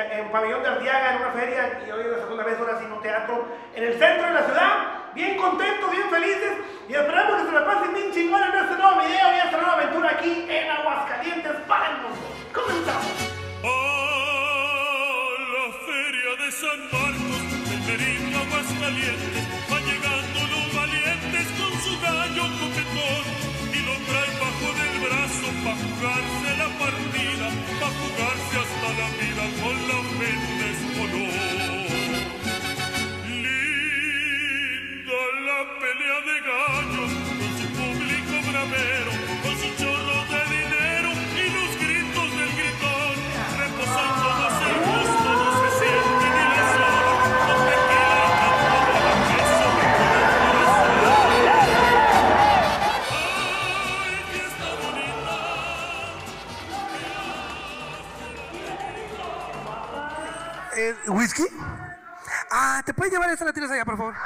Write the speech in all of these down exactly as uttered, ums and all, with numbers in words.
en Pabellón de Arteaga, en una feria, y hoy es la segunda vez, ahora sí, en un teatro, en el centro de la ciudad. Bien contentos, bien felices, y esperamos que se la pasen bien chingón en este nuevo video y esta nueva aventura aquí en Aguascalientes para el mundo. Comenzamos. A la feria de San Marcos, del Merito Aguascalientes, van llegando los valientes con su gallo coquetón, y lo traen bajo del brazo pa' jugarse la partida, pa' jugarse hasta la vida con la Méndez Colón. Linda la pelea de gallos, con su público bravero, con su chorro de dinero y los gritos del gritón, reposando más el gusto, no se siente ni la sola, con tequila cantando la pieza de ¡ay, fiesta bonita! Eh, ¿Whisky? Ah, ¿te puedes llevar esa la tiras allá, por favor?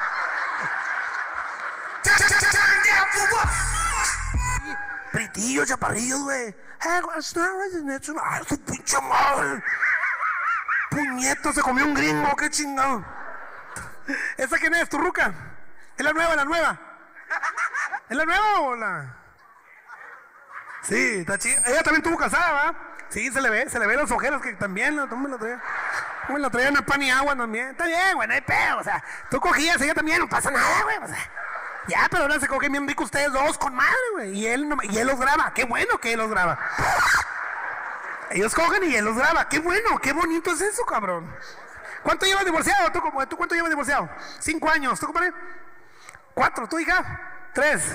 Pritillo, chaparrillos, güey. ¡Ah, su pinche madre! Puñeto, se comió un gringo, qué chingado. ¿Esa quién es, tu ruca? ¿Es la nueva, la nueva? ¿Es la nueva o la...? Sí, está chida. Ella también estuvo casada, ¿va? Sí, se le ve, se le ve los ojeros que también, ¿no? Tú me lo traías. Tú me lo traían a pan y agua también. Está bien, güey, no hay pedo, o sea, tú cogías, ella también, no pasa nada, güey, o sea. Ya, pero ahora se cogen bien rico ustedes dos con madre, güey. Y él, no, y él los graba, qué bueno que él los graba. Ellos cogen y él los graba, qué bueno, qué bonito es eso, cabrón. ¿Cuánto llevas divorciado? ¿Tú, tú cuánto llevas divorciado? Cinco años, ¿tú, compadre? Cuatro, ¿tú, hija? Tres.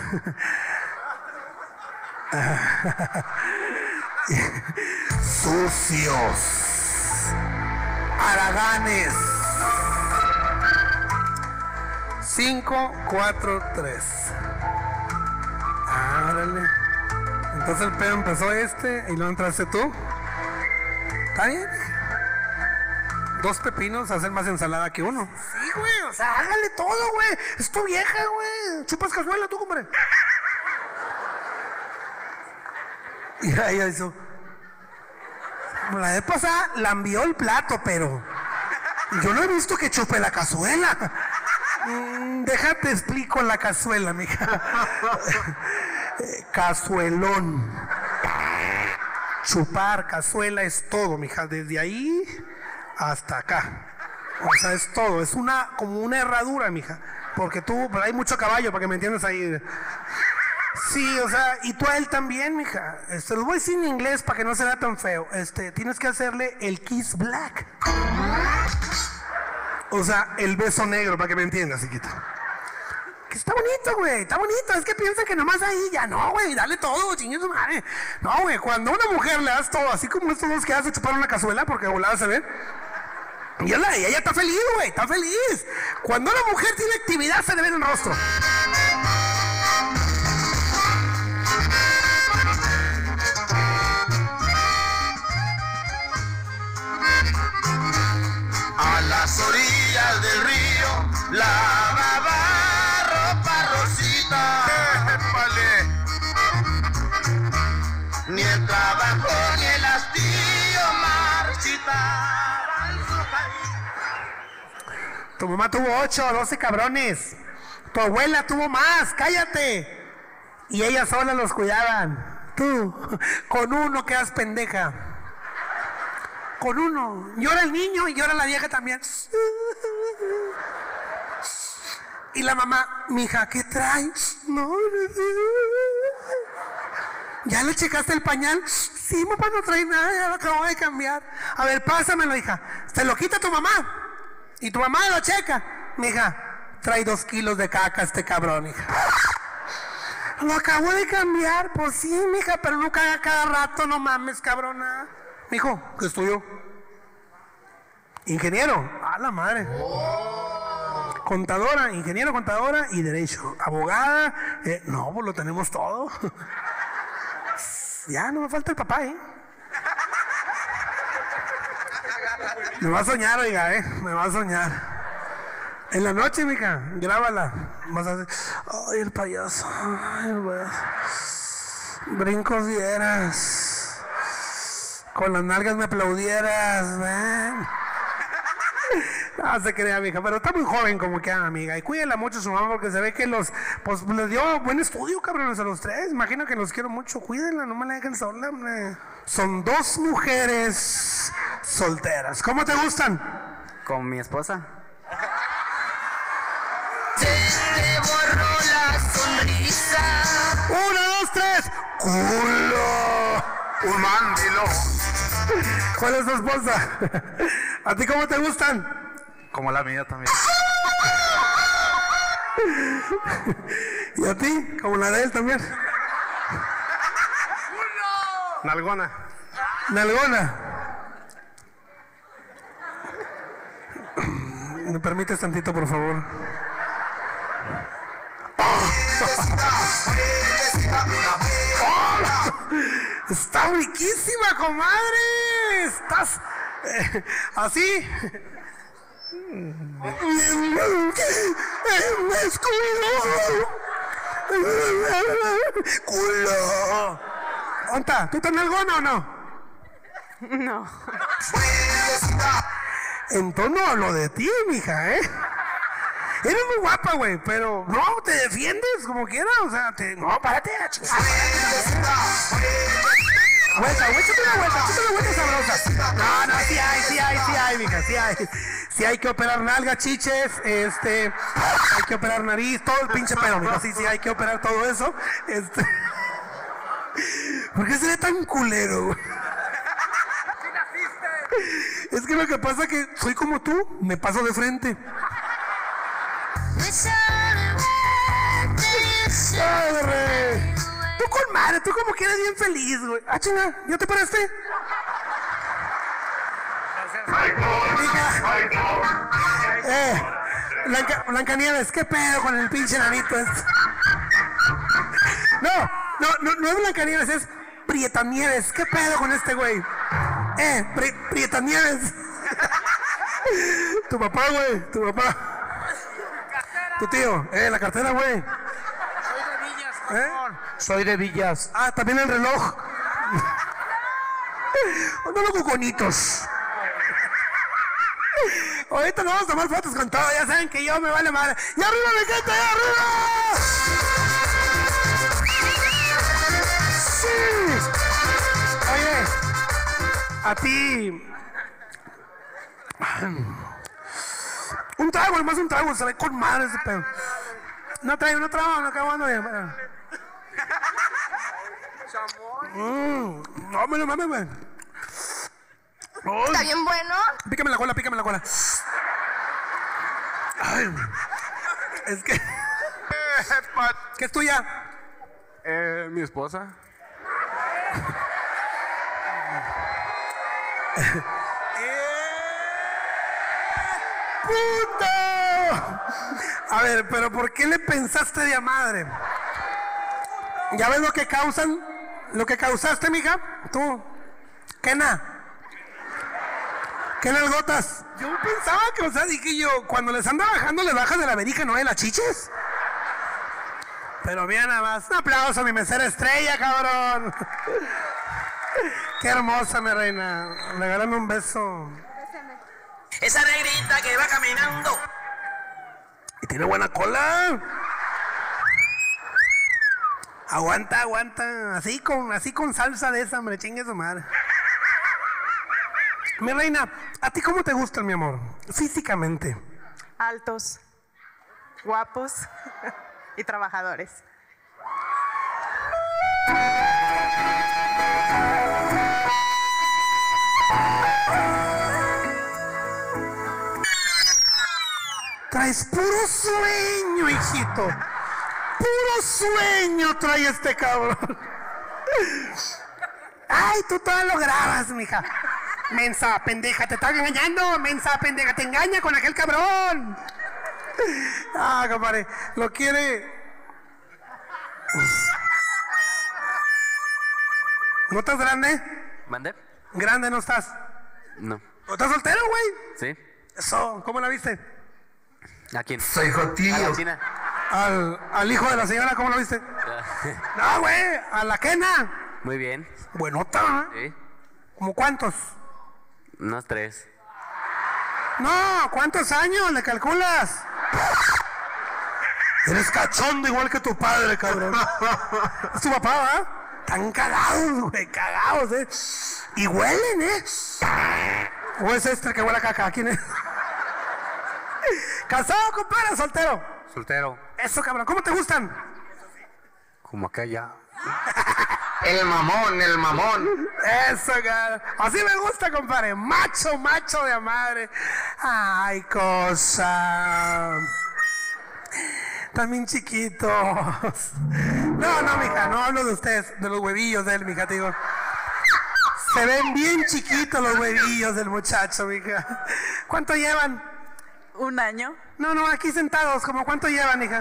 Sucios, haraganes. Cinco, cuatro, tres. Árale. Entonces el pedo empezó este y luego entraste tú. ¿Está bien? Dos pepinos hacen más ensalada que uno. Sí, güey, o sea, hágale todo, güey. Es tu vieja, güey. Chupas cazuela tú, compadre. Y ella hizo. La vez pasada la envió el plato, pero yo no he visto que chupe la cazuela. Mm, déjate explico la cazuela, mija. eh, cazuelón. Chupar cazuela es todo, mija. Desde ahí hasta acá. O sea, es todo. Es una como una herradura, mija. Porque tú, pero hay mucho caballo, para que me entiendas ahí. Sí, o sea, y tú a él también, mija. Este, lo voy a decir en inglés para que no se vea tan feo. Este, tienes que hacerle el kiss black. O sea, el beso negro, para que me entiendas, chiquita. Que está bonito, güey, está bonito. Es que piensa que nomás ahí, ya no, güey, dale todo, chingue su madre. No, güey, cuando a una mujer le das todo, así como estos dos que hace chupar una cazuela, porque volada se ve. Y ella, ella está feliz, güey, está feliz. Cuando una mujer tiene actividad, se le ve en el rostro. A las orillas del río lavaba ropa rosita. Épale. Ni el trabajo ni el hastío marchitaban su país. Tu mamá tuvo ocho, doce cabrones. Tu abuela tuvo más, cállate. Y ellas solas los cuidaban. Tú, con uno quedas pendeja. Con uno. Llora el niño y llora la vieja también. Y la mamá, mija, ¿qué traes? No, ¿ya le checaste el pañal? Sí, papá, no trae nada, ya lo acabo de cambiar. A ver, pásamelo, hija. Se lo quita tu mamá. Y tu mamá lo checa. Mija, trae dos kilos de caca este cabrón, hija. Lo acabo de cambiar. Pues sí, mija, pero no caga cada rato, no mames, cabrona. Mijo, ¿qué estudió? Ingeniero. A la madre. Contadora, ingeniero, contadora y derecho. Abogada. Eh, no, pues lo tenemos todo. Ya, no me falta el papá, ¿eh? Me va a soñar, oiga, ¿eh? Me va a soñar. En la noche, mija, grábala. Vas a hacer... Ay, el payaso. Ay, el payaso. Brincos vieras. con las nalgas me aplaudieras, man. No se crea, mija, pero está muy joven como que, amiga. Y cuídela mucho a su mamá porque se ve que los, pues les dio buen estudio, cabrones, a los tres. Imagino que los quiero mucho. Cuídenla, no me la dejen sola, hombre. Son dos mujeres solteras. ¿Cómo te gustan? Con mi esposa. Se te borró la sonrisa. Una, dos, tres. ¡Culo! Un mandilo. ¿Cuál es tu esposa? ¿A ti cómo te gustan? Como la mía también. ¿Y a ti? Como la de él también. Nalgona. Nalgona. ¿Me permites tantito, por favor? Está riquísima, comadre. Estás eh, así. Culo. ¿Onta? ¿Tú estás nalgona o no? No. En tono hablo de ti, mija, ¿eh? Eres muy guapa, güey, pero no, te defiendes como quieras, o sea, te... No, párate, chingada. Vuelta, güey, échate una vuelta, échate una vuelta sabrosa. No, no, sí hay, sí hay, sí hay, mija, sí hay. Sí hay que operar nalgas, chiches, este... Hay que operar nariz, todo el pinche pedo, mija, sí, sí, hay que operar todo eso. Este... ¿Por qué seré tan culero, güey? Es que lo que pasa es que soy como tú, me paso de frente. Ay, rey. Tú con madre, tú como que eres bien feliz, güey. Ah, chinga, ¿ya te paraste? Eh, Blanca, Blancanieves, ¿qué pedo con el pinche nanito este? No, no, no, no es Blancanieves, es Prietanieves. ¿Qué pedo con este güey? Eh, Pri Prietanieves. Tu papá, güey, tu papá. Tu tío, eh, la cartera, güey. Soy de Villas, ¿Eh? Soy de Villas. Ah, también el reloj. No los cuconitos. Ahorita nos vamos a tomar fotos con todo. Ya saben que yo me vale madre. ¡Y arriba, mi gente! ¡Y arriba! ¡Sí! Oye, a ti... Un trago, nomás un trago, se ve con madre ese pedo. No traigo, no trago, no acabo de... Mm, no, me lo mames, güey. Está bien bueno. Pícame la cola, pícame la cola. Ay, es que... ¿Qué es tuya? Eh, mi esposa. ¡Puta! A ver, pero ¿por qué le pensaste de a madre? ¿Ya ves lo que causan? ¿Lo que causaste, mija? Tú. Kena. ¿Qué nalgotas? Yo pensaba que, o sea, dije yo, cuando les anda bajando, les bajas de la verija, ¿no de las chiches? Pero mira nada más. Un aplauso a mi mesera estrella, cabrón. Qué hermosa, mi reina. Regálame un beso. Esa negrita que va caminando. Y tiene buena cola. Aguanta, aguanta. Así con, así con salsa de esa, hombre, chingue su madre. Mi reina, ¿a ti cómo te gustan, mi amor? Físicamente. Altos, guapos y trabajadores. Traes puro sueño, hijito. Puro sueño trae este cabrón. Ay, tú todo lo grabas, mija. Mensa, pendeja, te está engañando. Mensa, pendeja, te engaña con aquel cabrón. Ah, compadre, lo quiere. ¿No estás grande? ¿Mande? Grande no estás. No. ¿O estás soltero, güey? ¿Sí? Eso, ¿cómo la viste? ¿A quién? Soy jotillo. A la China. Al, al hijo de la señora, ¿cómo lo viste? No, güey, a la Kena. Muy bien. Buenota, Sí. ¿Cómo cuántos? Unos tres. No, ¿cuántos años le calculas? Eres cachondo igual que tu padre, cabrón. Es tu papá, ¿verdad? Están cagados, güey, cagados, ¿eh? Y huelen, ¿eh? ¿O es este que huele a caca? ¿Quién es? ¿Casado, compadre, soltero? Soltero. Eso, cabrón. ¿Cómo te gustan? Como aquella. El mamón, el mamón. Eso, cabrón. Así me gusta, compadre. Macho, macho de madre. Ay, cosa. También chiquitos. No, no, mija, no hablo de ustedes, de los huevillos de él, mija, te digo. Se ven bien chiquitos los huevillos del muchacho, mija. ¿Cuánto llevan? Un año. No, no, aquí sentados, ¿como cuánto llevan, hija?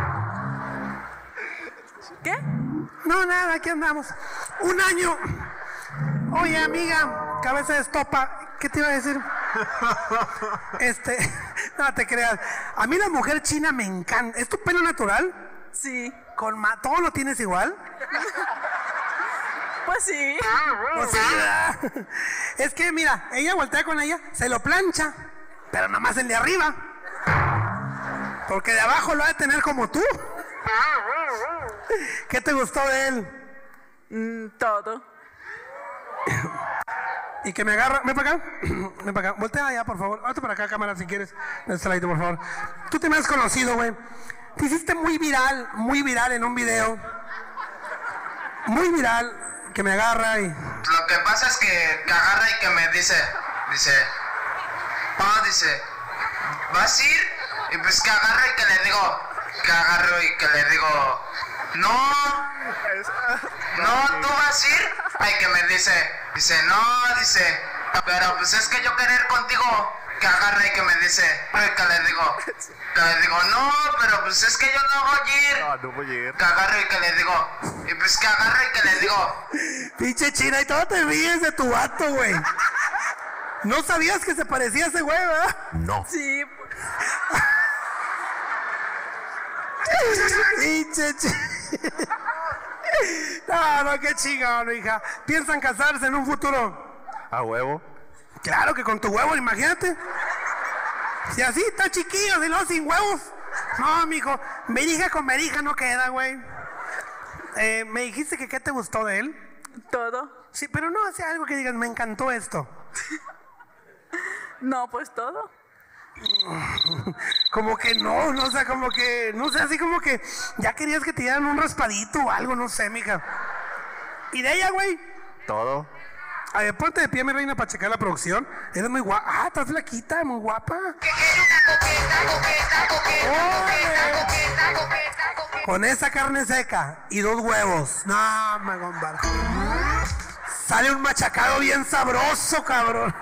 ¿Qué? No, nada, aquí andamos. Un año. Oye, amiga, cabeza de estopa, ¿qué te iba a decir? Este, no te creas. A mí la mujer china me encanta. ¿Es tu pelo natural? Sí. ¿Con ma todo lo tienes igual? Pues sí. Pues sí, ¿verdad? Es que, mira, ella voltea con ella, se lo plancha, pero nada más el de arriba. Porque de abajo lo ha de tener como tú. ¿Qué te gustó de él? Mm, todo. Y que me agarra, ven para acá, ven para acá, voltea allá, por favor, hazte para acá, cámara, si quieres, de este ladito, por favor. Tú te me has conocido, güey, te hiciste muy viral, muy viral en un video, muy viral, que me agarra y... Lo que pasa es que, que agarra y que me dice, dice, ah, dice, ¿vas a ir? Y pues que agarra y que le digo, que agarro y que le digo, no, no, ¿tú vas a ir? Ay, que me dice, dice, no, dice, pero pues es que yo querer contigo, que agarra y que me dice, ay, que le digo, que le digo, no, pero pues es que yo no voy a ir. No, no voy a ir. Que agarro y que le digo, y pues que agarra y que le digo, Pinche china, y todo te ríes de tu vato, güey. ¿No sabías que se parecía a ese güey, verdad? No. Sí. Pinche china. No, no, qué chingón, hija. ¿Piensan casarse en un futuro? A huevo. Claro que con tu huevo, imagínate. Si así está chiquillo, si no, sin huevos. No, mijo, verija con verija no queda, güey. Eh, me dijiste que qué te gustó de él. Todo. Sí, pero no hace algo que digas, me encantó esto. No, pues todo. Como que no, no, o sea, como que, no sé, así como que ya querías que te dieran un raspadito o algo, no sé, mija. ¿Y de ella, güey? Todo. A ver, ponte de pie, mi reina, para checar la producción. Eres muy guapa. Ah, estás flaquita, muy guapa. Oye, con esa carne seca y dos huevos. No, me compara. Sale un machacado bien sabroso, cabrón.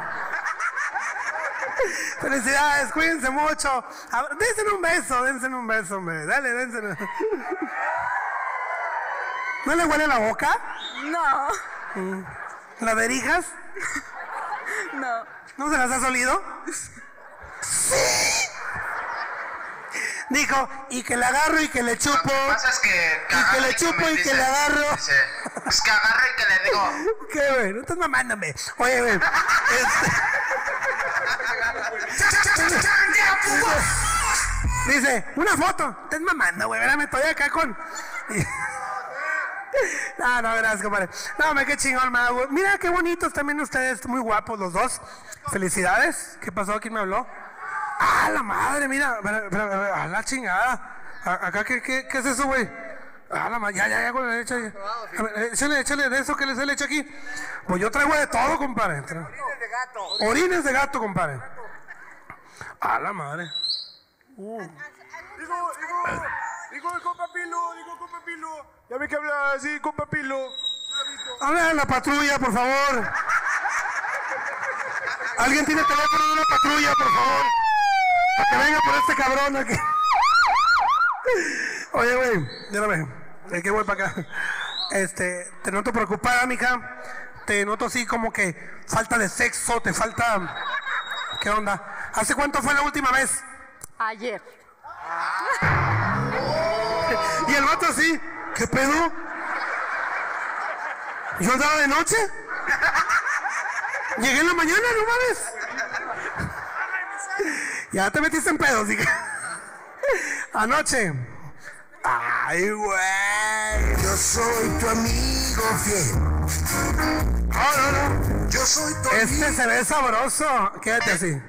Felicidades, cuídense mucho. A ver, dense un beso, dense un beso, hombre. Dale, dense. ¿No le huele la boca? No. Mm. ¿La verijas? No. ¿No se las has olido? Sí. Dijo, y que le agarro y que le chupo. lo que pasa es que, Y que agarra le chupo me y que dice, le agarro. Dice, pues que agarra y que le digo, ¿Qué, güey? No estás mamándome. Oye, güey. Este... Dice, una foto. Estás mamando, güey. Espérame, estoy acá con... No, no, gracias, compadre. No, me qué chingón, me hago. Mira qué bonitos también ustedes, muy guapos los dos. Felicidades. ¿Qué pasó? ¿Quién me habló? Ah, la madre, mira. Espera, espera, espera, a la chingada. A- Acá, ¿qué, qué, qué es eso, güey? Ah, la madre, ya, ya, ya, con la leche. A ver, échale, échale de eso que les he hecho aquí. Pues yo traigo de todo, compadre. Orines de gato. Orines de gato, compadre. Ah, la madre. Uh. Digo, digo, digo, compa Pilo, digo, compa Pilo. Ya ve que habla así, compa Pilo. Habla a la patrulla, por favor. ¿Alguien tiene teléfono de una patrulla, por favor? Para que venga por este cabrón aquí. Oye, güey, mírame. Es que voy para acá. Este, te noto preocupada, mija. Te noto así como que falta de sexo, te falta... ¿Qué onda? ¿Hace cuánto fue la última vez? Ayer. Y el vato así, ¿qué pedo? ¿Yo andaba de noche? Llegué en la mañana, no mames. Ya te metiste en pedos, dije. Anoche. Ay, güey. Yo soy tu amigo fiel. No, no, no. Yo soy tu amigo. Este se ve sabroso. Quédate así.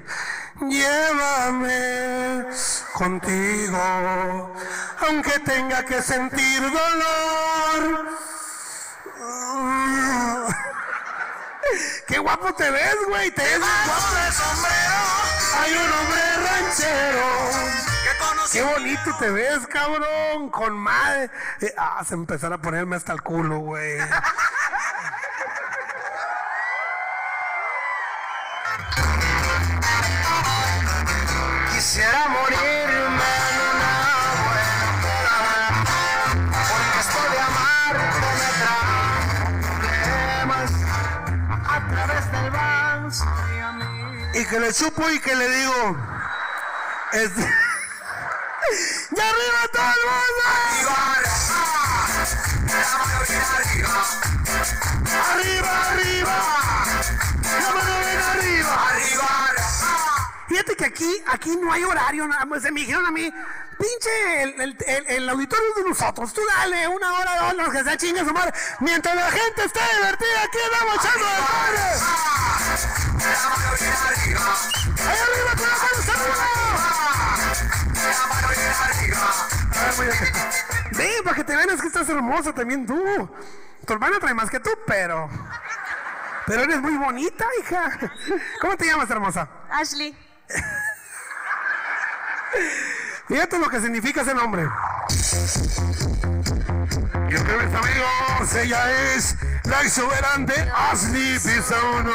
Llévame contigo, aunque tenga que sentir dolor. Qué guapo te ves, güey. Te ves guapo de sombrero. Hay un hombre ranchero. Qué bonito te ves, cabrón. Con madre. Eh, ah, se empezar a ponerme hasta el culo, güey. Quisiera morirme en una buena peda, porque esto de amarte me trae problemas a través del vals y a mí. Y que le chupo y que le digo. Es... ¡Ya arriba todo el mundo! ¡Arriba, arriba! ¡La mano bien arriba! ¡Arriba! Fíjate que aquí, aquí no hay horario, nada más. Se me dijeron a mí, pinche el, el, el, el auditorio de nosotros, tú dale una hora, dos, los que sea chingue su madre. Mientras la gente esté divertida, aquí andamos echando de madre. ¡Ahí arriba, con las manos arriba! Ven, para que te veas que estás hermosa también tú. Tu hermana trae más que tú, pero... Pero eres muy bonita, hija. ¿Cómo te llamas, hermosa? Ashley. Fíjate lo que significa ese nombre. Y el primer amigos, ella es la exuberante Ashley Pisono.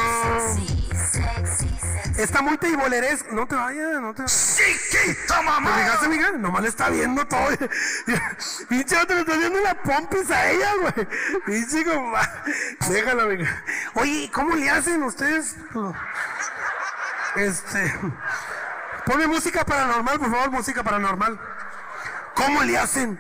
Está muy teiboleres. No te vayas, no te vayas. ¡Chiquita, mamá! ¿Te fijaste, amiga? Nomás le está viendo todo. Pinche, te le está viendo la pompis a ella, güey. Pinche, como... Déjala, amiga. Oye, ¿cómo le hacen ustedes? Este... Ponme música paranormal, por favor, música paranormal. ¿Cómo le hacen?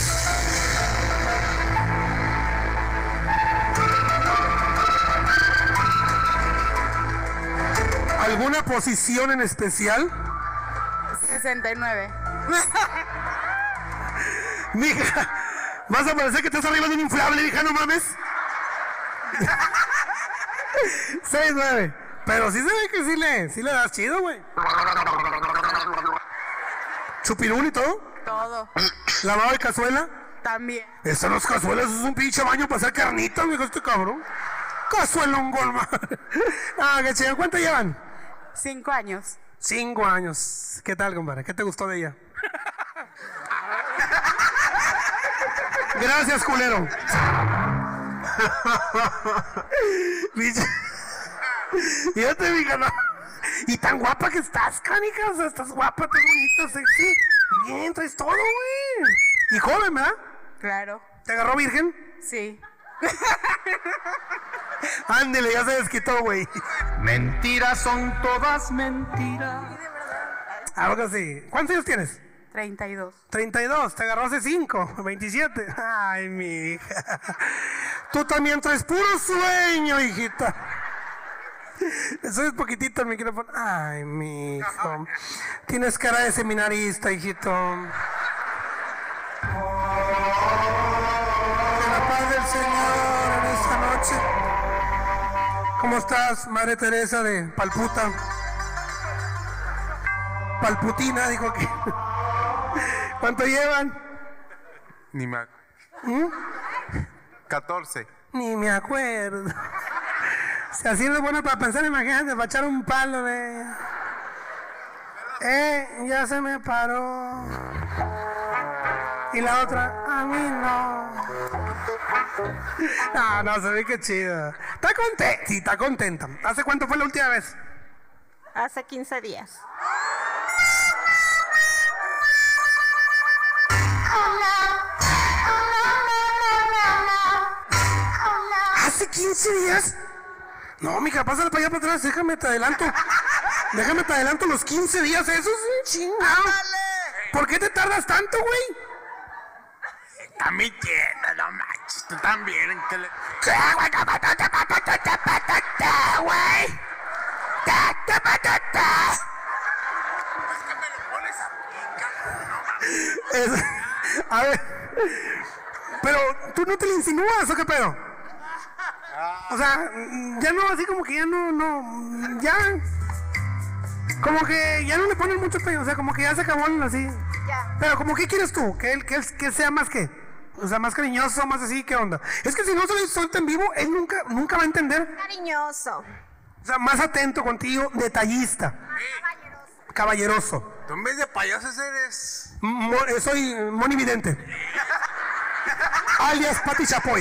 ¿Alguna posición en especial? sesenta y nueve. Mija, vas a parecer que estás arriba de un inflable, hija, no mames. seis nueve. Pero sí se ve que sí le, sí le das chido, güey. ¿Chupirul y todo? Todo. ¿Lavado de cazuela? También. Estas no es cazuelas, es un pinche baño para hacer carnitas, me dijo este cabrón. Cazuela un gol más. Ah, qué chido. ¿Cuánto llevan? Cinco años. Cinco años. ¿Qué tal, compadre? ¿Qué te gustó de ella? Gracias, culero. Fíjate, mija, no. Y tan guapa que estás, canica. O sea, estás guapa, tan bonita, sexy. Bien, traes todo, güey. Y joven, ¿verdad? Claro. ¿Te agarró virgen? Sí. Ándele, ya se desquitó, güey. Mentiras son todas mentiras. Algo así. ¿Cuántos años tienes? treinta y dos. treinta y dos, te agarró hace cinco, veintisiete. Ay, mi hija. Tú también traes puro sueño, hijita. Eso es poquitito el micrófono. Ay, mi hijo. Tienes cara de seminarista, hijito. Que la paz del Señor en esta noche. ¿Cómo estás, Madre Teresa de Palputa? Palputina, dijo que. ¿Cuánto llevan? Ni me ac- catorce. Ni me acuerdo. Si así es bueno para pensar, imagínate, para echar un palo de... Eh, ya se me paró. Y la otra, a mí no. No, no, se ve que chido. ¿Está contenta? Sí, está contenta. ¿Hace cuánto fue la última vez? Hace quince días. ¿Hace quince días? No, mija, pásale para allá para atrás, déjame te adelanto. Déjame te adelanto los quince días, eso es un chingado. ¿Por qué te tardas tanto, güey? Está mintiendo, no manches. Tú también, que le... ¿Qué, güey? Güey. Es- A ver, pero tú no te le insinúas, ¿o qué pedo? O sea, ya no, así como que ya no, no, ya, como que ya no le ponen mucho pedo, o sea, como que ya se acabó el así. Ya. Pero como, ¿qué quieres tú? ¿Que él, que él que sea más qué? O sea, más cariñoso, más así, ¿qué onda? Es que si no se lo suelta en vivo, él nunca, nunca va a entender. Cariñoso. O sea, más atento contigo, detallista, caballeroso. Tú en vez de payasos eres... Mo- eh, soy monividente. Alias Pati Chapoy.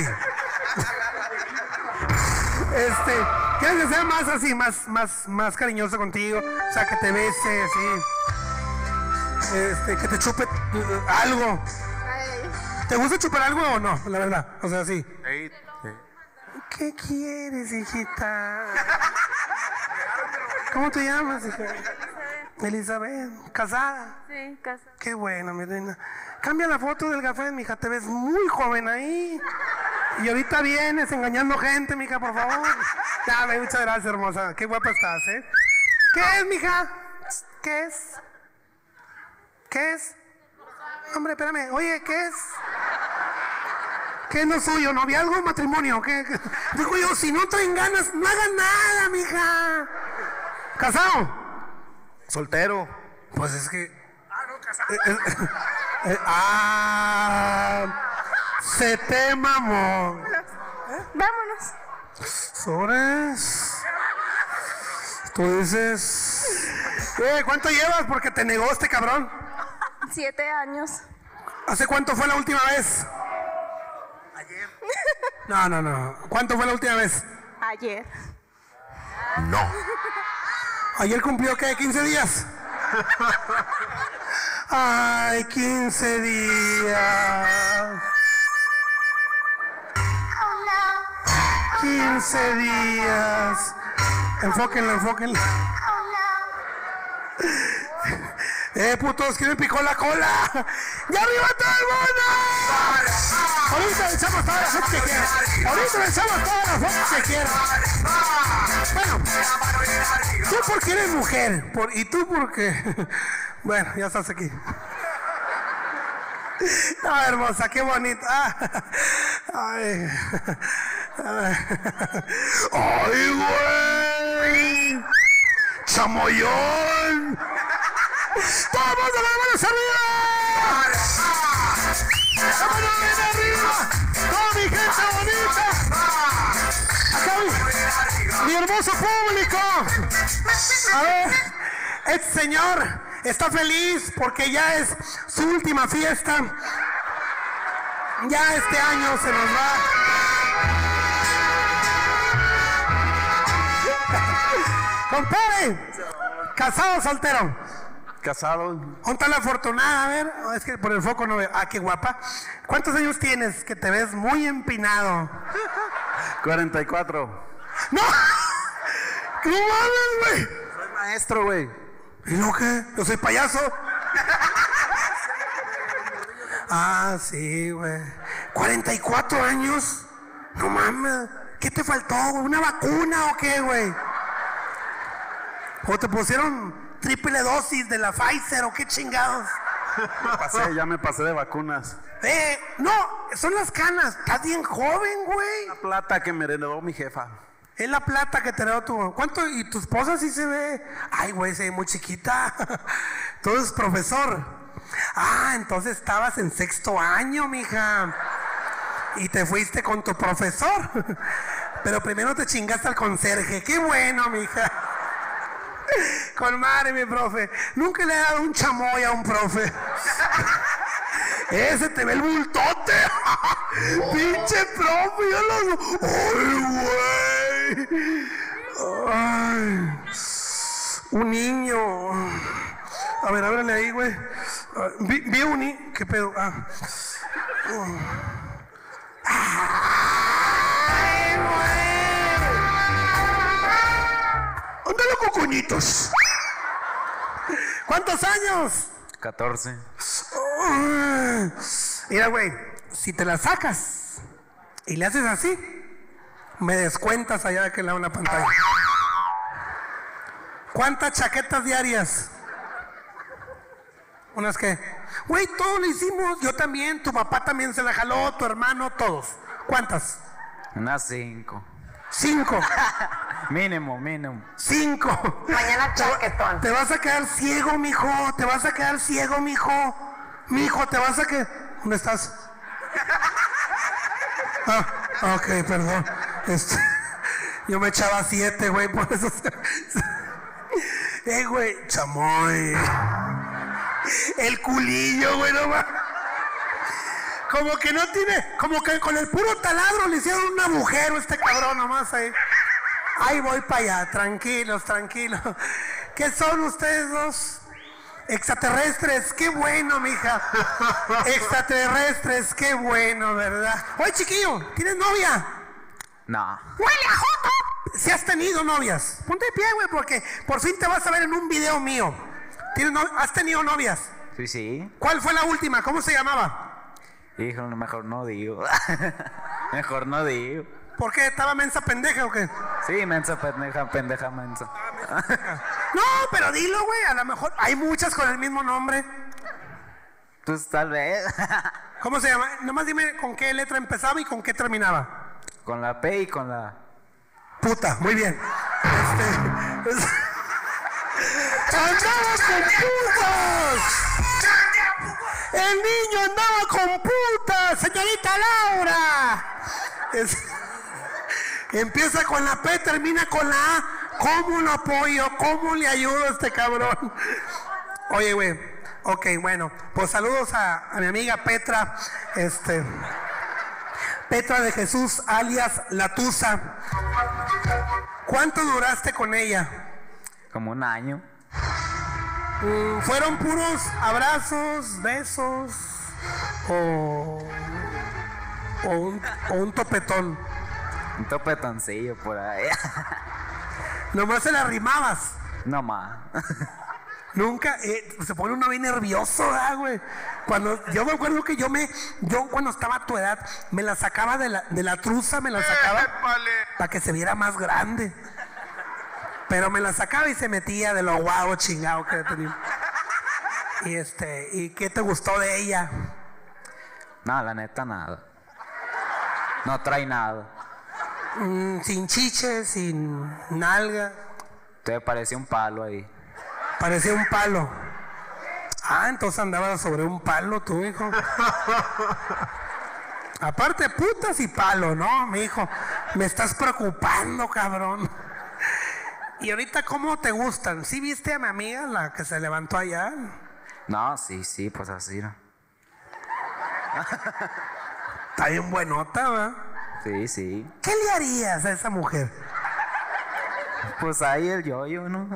Este, quieres que sea más así, más, más, más cariñoso contigo, o sea, que te bese, así, este, que te chupe uh, algo. Ay, ¿Te gusta chupar algo o no? La verdad, o sea, sí. Ey, ey. ¿Qué quieres, hijita? ¿Cómo te llamas, hija? Elizabeth, ¿casada? sí, casa. Qué bueno, mi reina. Cambia la foto del café, mija, te ves muy joven ahí. Y ahorita vienes engañando gente, mija, por favor. Ya, muchas gracias, hermosa. Qué guapa estás, ¿eh? ¿Qué es, mija? ¿Qué es? ¿Qué es? Hombre, espérame. Oye, ¿qué es? ¿Qué es lo suyo? ¿Noviazgo o matrimonio? ¿Qué? qué? Digo yo, si no traen ganas, no hagan nada, mija. ¿Casado? Soltero. Pues es que... Ah, no, casado. Ah, se te mamó. Vámonos. Sobres. Tú dices... Eh, ¿cuánto llevas? Porque te negó este cabrón. Siete años. ¿Hace cuánto fue la última vez? Ayer. No, no, no. ¿Cuánto fue la última vez? Ayer. No. ¿Ayer cumplió qué? ¿quince días? Ay, quince días. quince días. Enfóquenlo, enfóquenlo. Eh, putos, ¿quién me picó la cola? ¡Ya arriba todo el mundo! Ahorita le echamos todas las fotos que quieran. Ahorita le echamos todas las fotos que quieran. Bueno, tú porque eres mujer, por, y tú porque... Bueno, ya estás aquí. No, hermosa, qué bonita. Ay, ay, güey. Chamoyón. ¡Vamos a las manos arriba! ¡La mano bien arriba! ¡Toda mi gente bonita! Acá mi, mi hermoso público. A ver, este señor está feliz porque ya es su última fiesta. Ya este año se nos va. Compadre, ¿casado o soltero? Casado. ¿Dónde está la afortunada? A ver, oh, es que por el foco no veo. Ah, qué guapa. ¿Cuántos años tienes? Que te ves muy empinado. cuarenta y cuatro. ¡No! ¿Cómo mames, güey? Soy maestro, güey. ¿Y no qué? ¿Yo soy payaso? Ah, sí, güey. ¿cuarenta y cuatro años? No mames. ¿Qué te faltó, güey? ¿Una vacuna o qué, güey? ¿O te pusieron triple dosis de la Pfizer o qué chingados? Me pasé, ya me pasé de vacunas. Eh, no, son las canas. Estás bien joven, güey. La plata que me heredó mi jefa. Es la plata que te dio tu... ¿Cuánto? ¿Y tu esposa sí se ve? Ay, güey, se ve muy chiquita. Tú eres profesor. Ah, entonces estabas en sexto año, mija. Y te fuiste con tu profesor. Pero primero te chingaste al conserje. ¡Qué bueno, mija! Con madre, mi profe. Nunca le he dado un chamoy a un profe. Ese te ve el bultote. Pinche profe, yo lo... ¡Ay, güey! Ay. Un niño. A ver, ábrele ahí, güey. Vi, vi un niño. ¿Qué pedo? Ah. ¡Ay, güey! ¿Dónde los cocoñitos? ¿Cuántos años? catorce. Mira, güey, si te la sacas y le haces así, me descuentas allá que le da una pantalla. ¿Cuántas chaquetas diarias? ¿Unas qué? Güey, todos lo hicimos, yo también, tu papá también se la jaló, tu hermano, todos. ¿Cuántas? Unas cinco. Cinco. Mínimo, mínimo. Cinco. Mañana chaquetón. Te vas a quedar ciego, mijo. Te vas a quedar ciego, mijo. Mijo, te vas a quedar. ¿Dónde estás? Ah, ok, perdón. Este, yo me echaba siete, güey, por eso. Se... Eh, güey, chamoy. El culillo, güey, no va. Como que no tiene, como que con el puro taladro le hicieron un agujero a este cabrón nomás ahí. Ahí voy para allá, tranquilos, tranquilos. ¿Qué son ustedes dos? Extraterrestres, qué bueno, mija. Extraterrestres, qué bueno, ¿verdad? Oye, chiquillo, ¿tienes novia? No. ¡Huele a joto! Si has tenido novias, ponte de pie, güey, porque por fin te vas a ver en un video mío. ¿Tienes no... ¿Has tenido novias? Sí, sí. ¿Cuál fue la última? ¿Cómo se llamaba? Hijo, mejor no digo. Mejor no digo. ¿Por qué? ¿Estaba mensa pendeja o qué? Sí, mensa pendeja, pendeja mensa. No, pero dilo, güey, a lo mejor hay muchas con el mismo nombre. Pues tal vez. ¿Cómo se llama? Nomás dime con qué letra empezaba y con qué terminaba. Con la P y con la... Puta, muy bien. Este... es... ¡Andaba con putas! ¡El niño andaba con putas, señorita Laura! Es... Empieza con la P, termina con la A. ¿Cómo lo apoyo? ¿Cómo le ayudo a este cabrón? Oye, güey. Ok, bueno. Pues saludos a, a mi amiga Petra. Este... Petra de Jesús, alias La Tusa. ¿Cuánto duraste con ella? Como un año. Mm, ¿Fueron puros abrazos, besos o, o, un, o un topetón? Un topetoncillo por ahí. Nomás se la arrimabas. No más. Nunca, eh, se pone uno bien nervioso, ¿verdad, güey? Cuando, yo me acuerdo que yo me, yo cuando estaba a tu edad, me la sacaba de la, de la truza, me la sacaba para que se viera más grande. Pero me la sacaba y se metía de lo guau chingado que tenía. Y este, ¿y qué te gustó de ella? No, la neta nada. No trae nada. Mm, sin chiche, sin nalga. Te parecía un palo ahí. Parecía un palo. Ah, entonces andabas sobre un palo tú, hijo. Aparte putas y palo, ¿no, mi hijo? Me estás preocupando, cabrón. ¿Y ahorita cómo te gustan? ¿Sí viste a mi amiga, la que se levantó allá? No, sí, sí, pues así, ¿no? Está bien buenota, ¿verdad? Sí, sí. ¿Qué le harías a esa mujer? Pues ahí el yoyo, ¿no?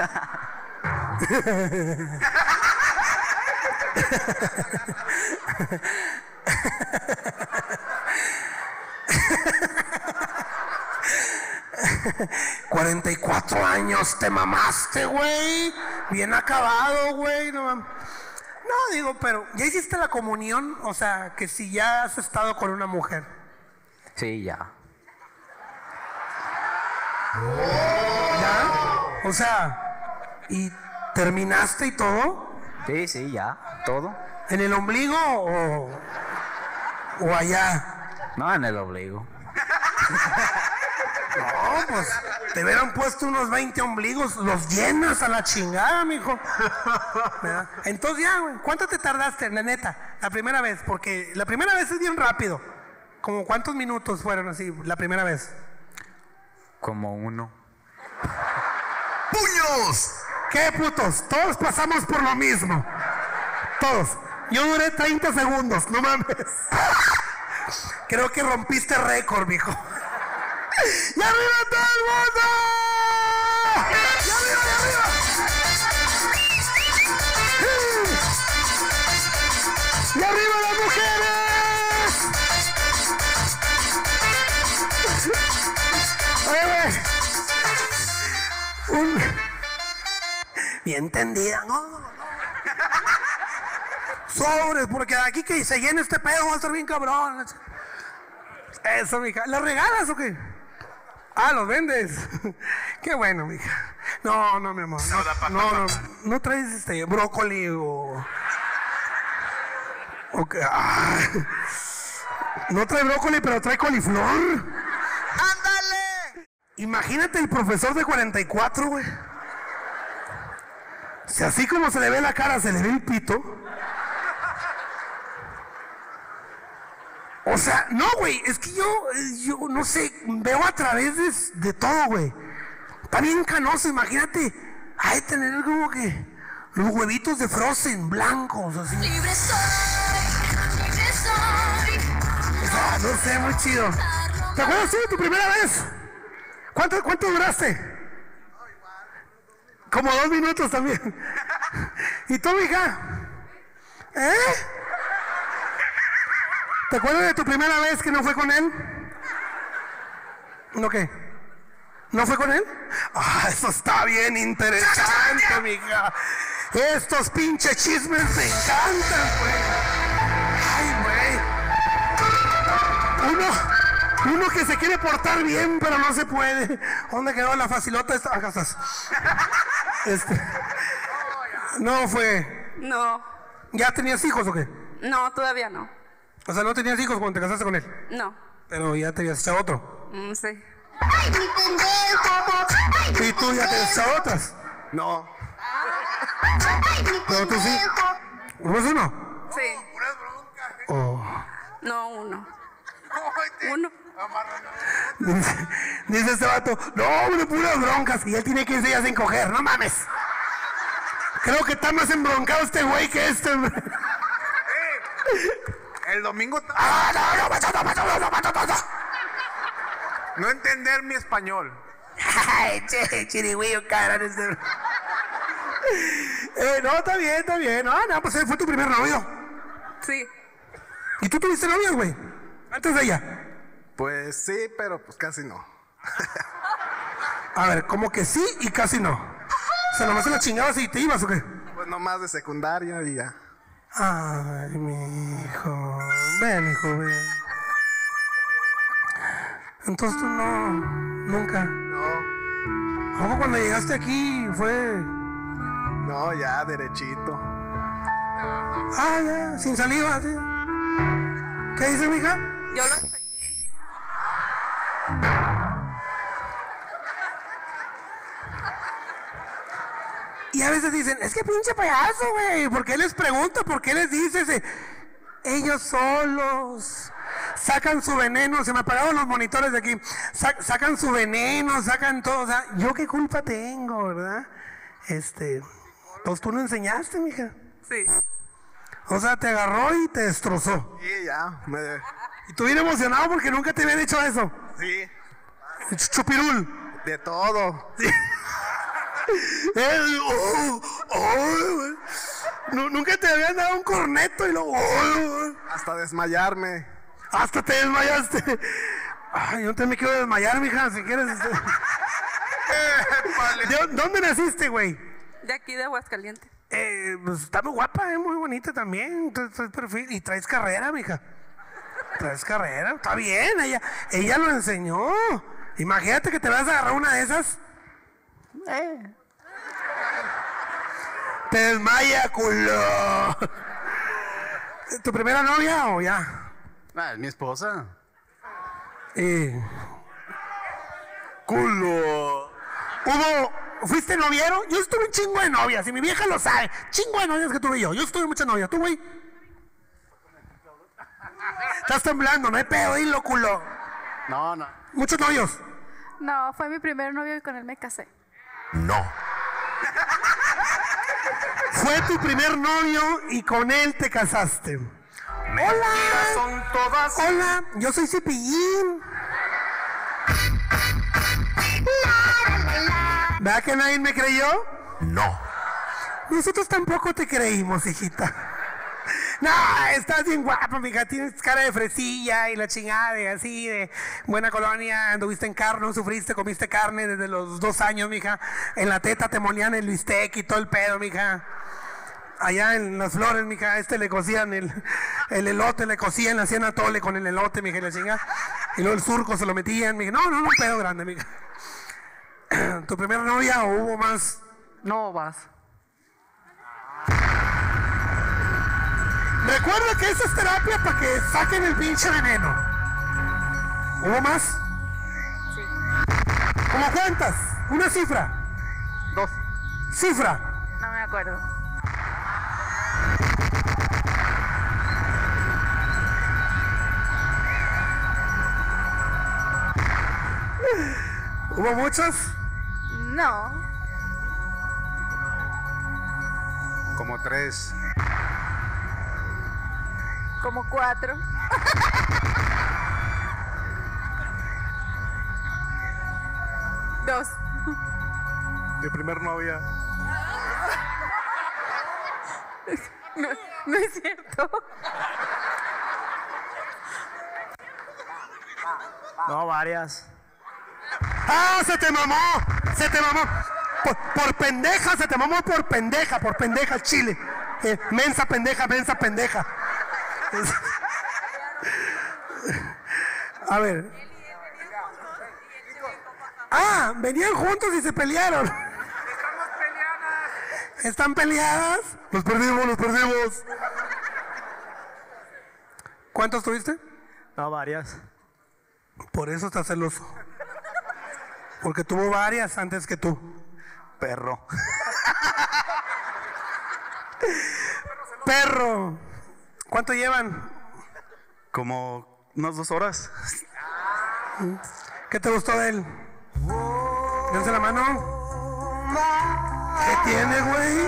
cuarenta y cuatro años, te mamaste, güey. Bien acabado, güey. No, no, digo, pero ¿ya hiciste la comunión? O sea, que si ya has estado con una mujer. Sí, ya. ¿Ya? O sea, ¿y terminaste y todo? Sí, sí, ya. ¿Todo? ¿En el ombligo o, o allá? No, en el ombligo. No, pues te hubieran puesto unos veinte ombligos, los llenas a la chingada, mijo. ¿Verdad? Entonces ya, güey, ¿cuánto te tardaste, la neta? La primera vez, porque la primera vez es bien rápido. ¿Como cuántos minutos fueron así la primera vez? Como uno. ¡Puños! ¿Qué putos? Todos pasamos por lo mismo. Todos. Yo duré treinta segundos, no mames. Creo que rompiste récord, mijo. ¡Y arriba todo el mundo! ¡Y arriba, y arriba! ¡Y arriba las mujeres! Oye, güey. Un... Bien tendida, no, no, no. Sobres, porque aquí que se llene este pedo va a estar bien cabrón. Eso, mija. ¿Los regalas o qué? Ah, ¿los vendes? Qué bueno, mija. No, no, mi amor. No, no, no, no traes este brócoli o... o que- ah. No trae brócoli, pero trae coliflor. ¡Ándale! Imagínate el profesor de cuarenta y cuatro, güey. Si así como se le ve la cara, se le ve el pito. O sea, no, güey, es que yo, yo no sé, veo a través de, de todo, güey. Está bien canoso, imagínate. Hay que tener como que los huevitos de Frozen, blancos, así. Libre soy, libre soy. O sea, no sé, muy chido. ¿Te acuerdas tú de tu primera vez? ¿Cuánto, cuánto duraste? Como dos minutos también. ¿Y tú, hija? ¿Eh? ¿Te acuerdas de tu primera vez que no fue con él? ¿No qué? ¿No fue con él? Ah, eso está bien interesante, mija. Estos pinches chismes me encantan, güey. Ay, güey. Uno, uno que se quiere portar bien, pero no se puede. ¿Dónde quedó la facilota? Esta? Acá estás. Este. No fue. No, ¿Ya tenías hijos o qué? no, todavía no. O sea, no tenías hijos cuando te casaste con él. No, Pero ya te habías echado otro. mm, sí. Ay, mi pendejo. ¿Y tú ya te habías echado otras? No. Ay, mi Pero tú sí. pendejo. ¿No es uno? Sí. Oh. No, uno. Uno. Dice, dice este vato, no, hombre, puras broncas. Y él tiene quince días sin coger, no mames. Creo que está más embroncado este güey que este. hombre. El domingo... Ah, no, no, macho, no, macho, no, no, macho, no, no. No entender mi español. Ay, che, chirigüillo, cabrón, este. Eh, no, está bien, está bien. No, no, pues él fue tu primer novio. Sí. ¿Y tú tuviste novias, güey? Antes de ella. Pues sí, pero pues casi no. A ver, como que sí y casi no. O sea, nomás se la chingabas y te ibas, ¿o qué? Pues nomás de secundaria y ya. Ay, mi hijo. Ven, hijo, ven. Entonces tú no, nunca. No, ¿Cómo cuando llegaste aquí fue? no, ya, derechito. Ah, ya, sin saliva, ¿sí? ¿Qué dice, mija? Yo lo Y a veces dicen, es que pinche payaso, güey. ¿Por qué les pregunta? ¿Por qué les dice ese? Ellos solos sacan su veneno. Se me apagaron los monitores de aquí. Sa- sacan su veneno, sacan todo. O sea, ¿yo qué culpa tengo, verdad? Este, pues tú no enseñaste, mija. Sí. O sea, te agarró y te destrozó. Y ya, me... Y tú bien emocionado porque nunca te habían hecho eso. Sí, Ch- Chupirul. de todo. Eh, oh, oh, güey. Nu- nunca te habían dado un corneto y luego. Oh, Hasta desmayarme. hasta te desmayaste. Ay, yo también me quiero desmayar, mija, si quieres. este. ¿De dónde naciste, güey? De aquí de Aguascalientes. Eh, pues está muy guapa, eh, muy bonita también. Traes, traes perfil y traes carrera, mija. Traes carrera, está bien. Ella, ella lo enseñó. Imagínate que te vas a agarrar una de esas. Eh. Te desmaya, culo. ¿Tu primera novia o ya? Ah, es mi esposa. Eh. Culo. Hubo. ¿Fuiste noviero? Yo estuve un chingo de novias y mi vieja lo sabe. Chingo de novias que tuve yo. Yo estuve muchas novias. ¿Tú, güey? Estás temblando, no hay pedo, dilo, culo. No, no. Muchos novios. No, fue mi primer novio y con él me casé. No. Fue tu primer novio y con él te casaste. Hola. Son todas. Hola, yo soy Cepillín. ¿Verdad que nadie me creyó? No. Nosotros tampoco te creímos, hijita. No, estás bien guapa, mija. Tienes cara de fresilla y la chingada de así, de buena colonia. Anduviste en carne, sufriste, comiste carne desde los dos años, mija. En la teta te molían el bistec y todo el pedo, mija. Allá en Las Flores, mija, a este le cocían el, el elote, le cocían, le hacían atole con el elote, mija, y la chingada. Y luego el surco se lo metían. Me dije, no, no, no, un pedo grande, amiga. ¿Tu primera novia o hubo más? No, vas. Recuerda que esa es terapia para que saquen el pinche veneno. ¿Hubo más? Sí. ¿Cómo cuántas? ¿Una cifra? Dos. ¿Cifra? No me acuerdo. ¿Hubo muchas? No. Como tres. Como cuatro. Dos. Mi primer novia. No, no es cierto. No, varias. ¡Ah, se te mamó! ¡Se te mamó! Por, por pendeja, se te mamó por pendeja, por pendeja, chile. Eh, mensa pendeja, mensa pendeja. Es- A ver. Ah, venían juntos y se pelearon. ¿Están peleadas? Los perdimos, los perdimos. ¿Cuántos tuviste? No, varias. Por eso estás celoso. Porque tuvo varias antes que tú. Perro. Perro. ¿Cuánto llevan? Como unas dos horas. ¿Qué te gustó de él? Dense la mano. ¿Qué tiene, güey?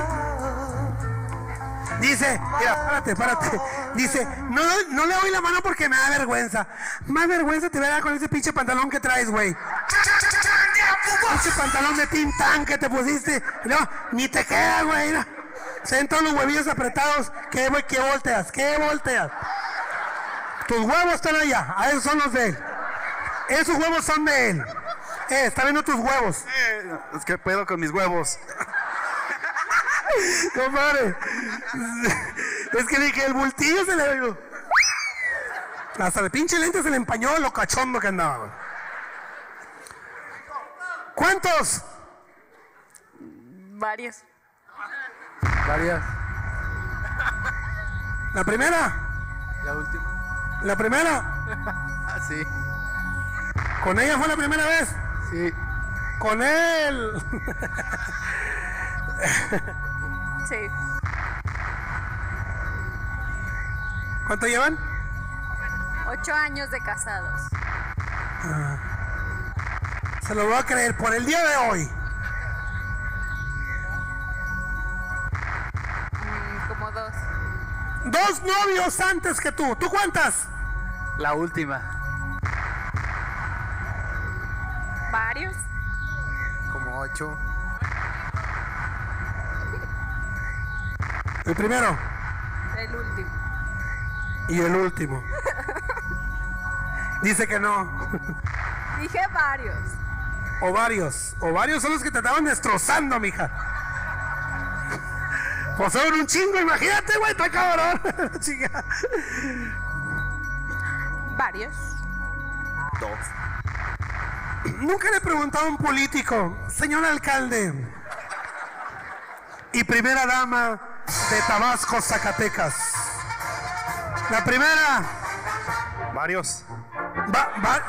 Dice, mira, párate, párate. Dice, no, no le doy la mano porque me da vergüenza. Más vergüenza te verá con ese pinche pantalón que traes, güey. Pinche pantalón de Tim Tan que te pusiste. No, ni te queda, güey. No. Se ven todos los huevillos apretados. ¿Qué, güey? ¿Qué volteas? ¿Qué volteas? Tus huevos están allá. A esos son los de él. Esos huevos son de él. Eh, está viendo tus huevos. Eh, es que pedo con mis huevos. Compadre. Es que dije, el bultillo se le dio. Hasta el pinche lente se le empañó lo cachondo que andaba, güey. ¿Cuántos? Varios. Varias. ¿La primera? La última. ¿La primera? Ah, sí. ¿Con ella fue la primera vez? Sí. ¿Con él? Sí. ¿Cuánto llevan? Ocho años de casados. Ah. Se lo voy a creer por el día de hoy. Mm, como dos. Dos novios antes que tú. ¿Tú cuántas? La última. Varios. Como ocho. El primero. El último. Y el último. Dice que no. Dije varios. Ovarios. Ovarios son los que te estaban destrozando, mija. Pues son un chingo, imagínate, güey, está cabrón. Chica. Varios. Dos. Nunca le he preguntado a un político, señor alcalde y primera dama de Tabasco, Zacatecas. La primera. Varios. Va, va.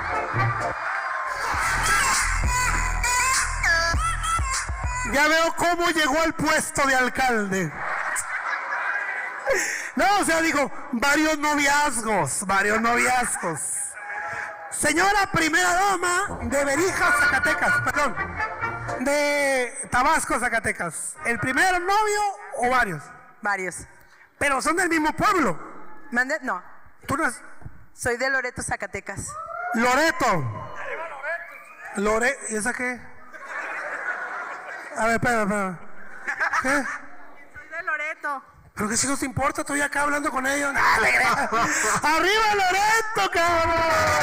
Ya veo cómo llegó al puesto de alcalde. No, o sea, digo, varios noviazgos, varios noviazgos. Señora primera dama de Berija, Zacatecas, perdón, de Tabasco, Zacatecas. ¿El primer novio o varios? Varios. Pero son del mismo pueblo. Mande, no. ¿Tú no es? Soy de Loreto, Zacatecas. Loreto. Lore, ¿y esa qué? A ver, espera, espera. ¿Qué? Soy de Loreto. ¿Pero qué chicos te importa? Estoy acá hablando con ellos. ¡Alegre! ¡Arriba Loreto, cabrón!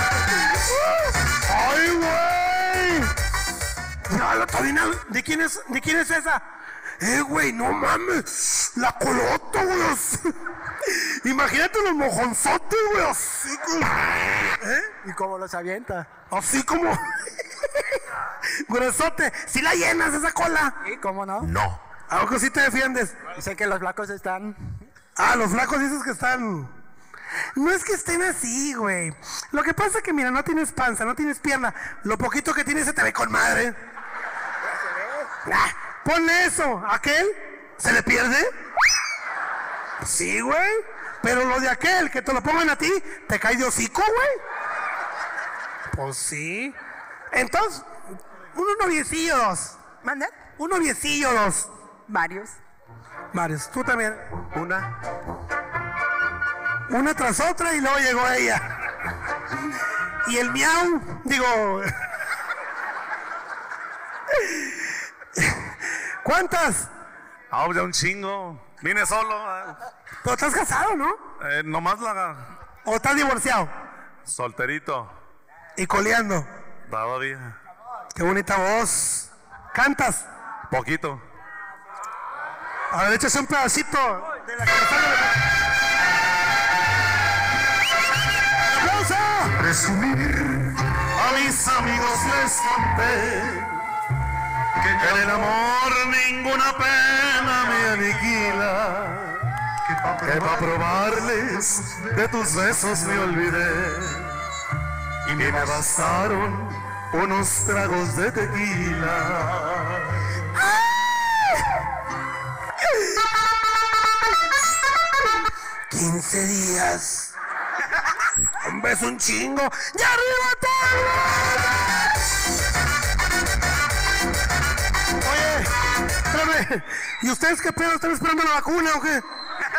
¡Ay, güey! Ya lo está bien. ¿De quién es, de quién es esa? Eh, güey, no mames. La colota, güey. Imagínate los mojonzotes, güey, así como... ¿Eh? ¿Y cómo los avienta? Así como... Gruesote, ¿sí la llenas esa cola? ¿Y cómo no? No. ¿A poco sí te defiendes? Sé que los flacos están... Ah, los flacos dices que están... No es que estén así, güey. Lo que pasa es que, mira, no tienes panza, no tienes pierna. Lo poquito que tienes se te ve con madre. Ah, ponle eso. ¿Aquel se le pierde? Sí, güey. Pero lo de aquel, que te lo pongan a ti, te cae de hocico, güey. Pues sí. Entonces, unos noviecillos. ¿Mande? Un noviecillo, dos. Varios. Varios. Tú también. Una. Una tras otra y luego llegó ella. Y el miau, digo... ¿Cuántas? Ah, ya un chingo. Vine solo. Pero estás casado, ¿no? Eh, nomás la... ¿O estás divorciado? Solterito. Y coleando. Todavía. Qué bonita voz. ¿Cantas? Poquito. A ver, échase un pedacito de la canción. ¡Aplauso! Presumir, a mis amigos les conté que en el amor ninguna pena me aniquila, que para probarles de tus besos me olvidé y me bastaron unos tragos de tequila. quince días. Un beso, un chingo. ¡Y arriba todo! Oye, espérame. ¿Y ustedes qué pedo? ¿Están esperando la vacuna o qué?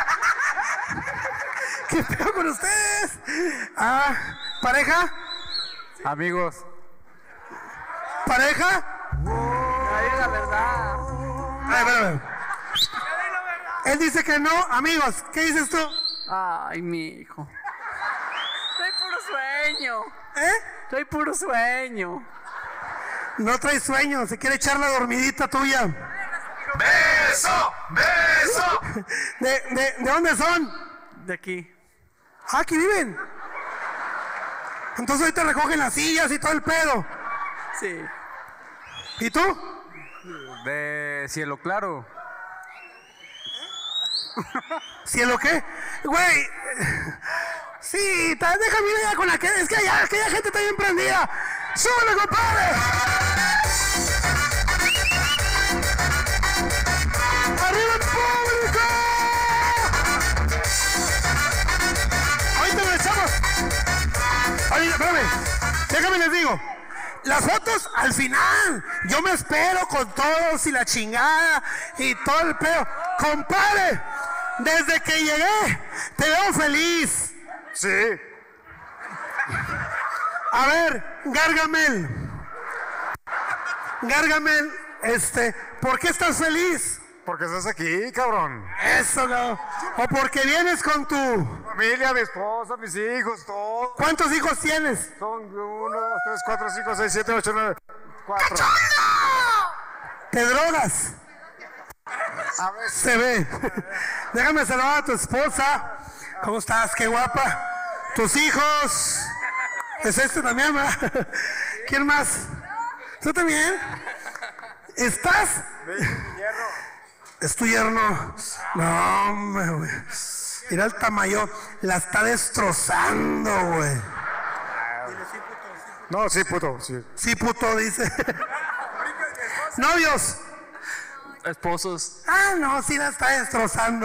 ¿Qué pedo con ustedes? Ah, ¿pareja? Amigos. ¿Pareja? Ay, la verdad. Ay, espérame. Él dice que no, amigos. ¿Qué dices tú? Ay, mi hijo. Soy puro sueño. ¿Eh? Soy puro sueño. No trae sueño, se quiere echar la dormidita tuya. ¡Beso! ¡Beso! ¿De, de, ¿De dónde son? De aquí. Ah, aquí viven. Entonces ahorita recogen las sillas y todo el pedo. Sí. ¿Y tú? De Cielo Claro. ¿Cielo qué? Güey. Sí, ta- déjame ir allá con la que... Es que allá, aquella gente está bien prendida. ¡Súbele, compadre! ¡Arriba el público! Ahorita lo echamos. Oye, espérame. Déjame les digo. Las fotos al final. Yo me espero con todos y la chingada y todo el pedo. Compadre, desde que llegué te veo feliz. Sí. A ver, Gargamel. Gargamel, este, ¿por qué estás feliz? Porque estás aquí, cabrón. Eso, no. O porque vienes con tu... Familia, mi esposa, mis hijos, todo. ¿Cuántos hijos tienes? Son uno, dos, tres, cuatro, cinco, seis, siete, ocho, nueve. Cuatro. ¿Te drogas? A ver. Se ve. Déjame saludar a tu esposa. ¿Cómo estás? Qué guapa. Tus hijos. Es este también, ¿verdad? ¿Quién más? ¿Tú también? ¿Estás? Es tu yerno. No, hombre, güey. Mira el tamaño. La está destrozando, güey. No, sí, puto, sí. Sí, puto, dice. ¿Novios? Esposos. Ah, no, sí la está destrozando.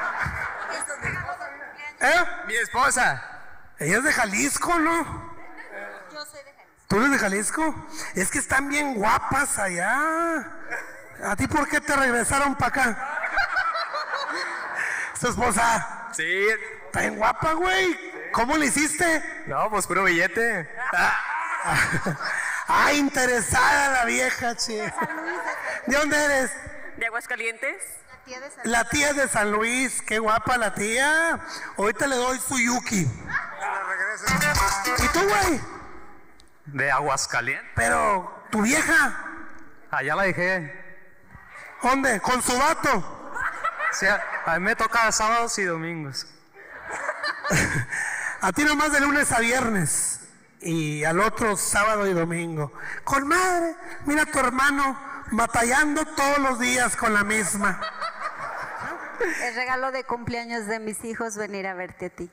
¿Eh? Mi esposa. Ella es de Jalisco, ¿no? Yo soy de Jalisco. ¿Tú eres de Jalisco? Es que están bien guapas allá. ¿A ti por qué te regresaron para acá? ¿Tu esposa? Sí. Está bien guapa, güey. ¿Cómo le hiciste? No, pues puro billete. Ah, interesada la vieja, che. ¿De dónde eres? ¿De Aguascalientes? La tía de San La tía es de San Luis. Qué guapa la tía. Ahorita le doy su Yuki. ¿Y tú, güey? De Aguascalientes. Pero, ¿tu vieja? Allá la dejé. ¿Dónde? ¿Con su vato? Sí, a mí me toca sábados y domingos. A ti nomás de lunes a viernes y al otro sábado y domingo. Con madre, mira a tu hermano batallando todos los días con la misma. El regalo de cumpleaños de mis hijos, venir a verte a ti.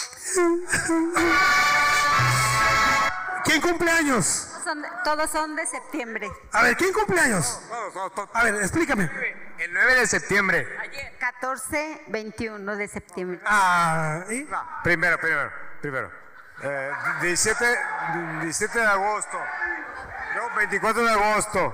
¿Quién cumpleaños? Son de- todos son de septiembre. A ver, ¿quién cumpleaños? A ver, explícame. El nueve de septiembre. catorce, veintiuno de septiembre. Ah, ¿y? Primero, primero, primero. Eh, diecisiete, diecisiete de agosto. No, veinticuatro de agosto.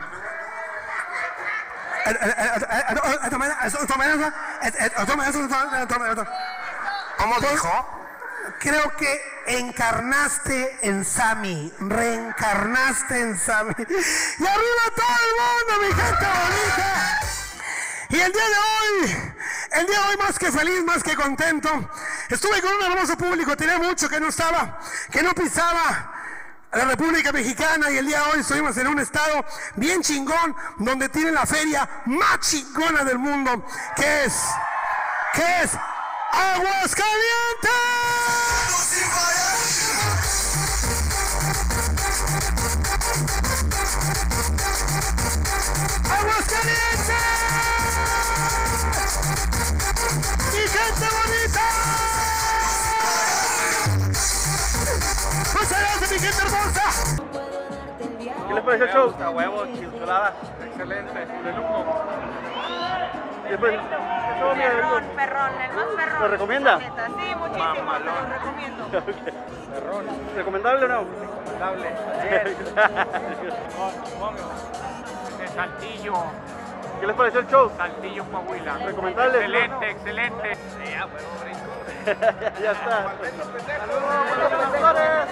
¿Cómo dijo? Creo que encarnaste en Sammy, reencarnaste en Sammy. Y arriba todo el mundo, mi gente bonita. Y el día de hoy, el día de hoy más que feliz, más que contento. Estuve con un hermoso público, tenía mucho que no estaba, que no pisaba la República Mexicana, y el día de hoy estuvimos en un estado bien chingón, donde tiene la feria más chingona del mundo, que es, que es Aguascalientes. Aguascalientes. ¡Mi gente bonita! ¡Muchas gracias, mi gente hermosa! ¿Qué les pareció el show? A huevos, chulada. Excelente, de lujo. ¿Qué les pareció? Perrón, perrón, el más perrón. ¿Lo recomienda? Neta. Sí, muchísimo, te lo recomiendo. Perrón. ¿Recomendable o no? Recomendable. De Saltillo. ¿Qué les pareció el show? Saltillo, Coahuila. ¿Recomendable? Excelente, excelente. Sí, ya, huevo, brinco. Ya está. ¡Saludos, buenos profesores!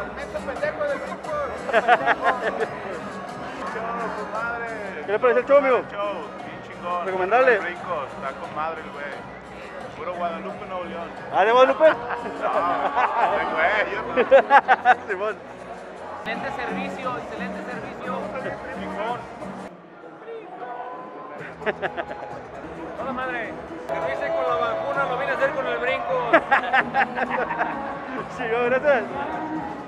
¿Qué les pareció el show, amigo? Show, bien chingón. ¿Recomendable? Rico, está con madre el güey. Puro Guadalupe, Nuevo León. ¿Ah, de Guadalupe? No, de güey, yo no. Simón. Excelente servicio, excelente servicio. Chingón. Hola, madre. Que lo hice con la vacuna, lo vine a hacer con el brinco. Sí, gracias.